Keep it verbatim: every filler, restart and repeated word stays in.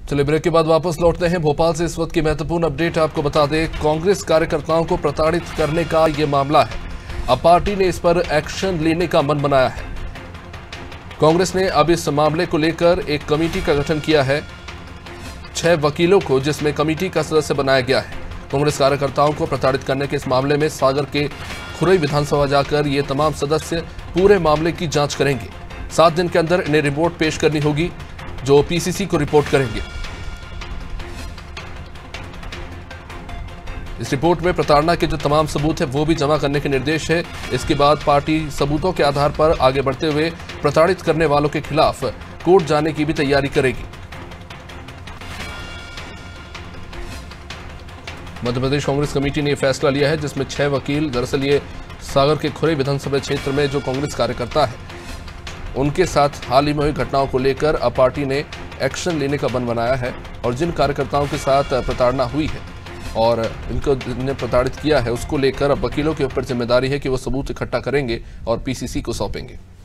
चलिए ब्रेक के बाद वापस लौटते हैं। भोपाल से इस वक्त की महत्वपूर्ण अपडेट आपको बता दें, कांग्रेस कार्यकर्ताओं को प्रताड़ित करने का ये मामला है। अब पार्टी ने इस पर एक्शन लेने का मन बनाया है। कांग्रेस ने अब इस मामले को लेकर एक कमेटी का गठन किया है, छह वकीलों को, जिसमें कमेटी का सदस्य बनाया गया है। कांग्रेस कार्यकर्ताओं को प्रताड़ित करने के इस मामले में सागर के खुरई विधानसभा जाकर ये तमाम सदस्य पूरे मामले की जांच करेंगे। सात दिन के अंदर इन्हें रिपोर्ट पेश करनी होगी, जो पीसीसी को रिपोर्ट करेंगे। इस रिपोर्ट में प्रताड़ना के जो तमाम सबूत है वो भी जमा करने के निर्देश है। इसके बाद पार्टी सबूतों के आधार पर आगे बढ़ते हुए प्रताड़ित करने वालों के खिलाफ कोर्ट जाने की भी तैयारी करेगी। मध्य प्रदेश कांग्रेस कमेटी ने यह फैसला लिया है, जिसमें छह वकील, दरअसल ये सागर के खुरई विधानसभा क्षेत्र में जो कांग्रेस कार्यकर्ता है उनके साथ हाल ही में हुई घटनाओं को लेकर अब पार्टी ने एक्शन लेने का मन बनाया है। और जिन कार्यकर्ताओं के साथ प्रताड़ना हुई है और इनको ने प्रताड़ित किया है, उसको लेकर अब वकीलों के ऊपर जिम्मेदारी है कि वो सबूत इकट्ठा करेंगे और पीसीसी को सौंपेंगे।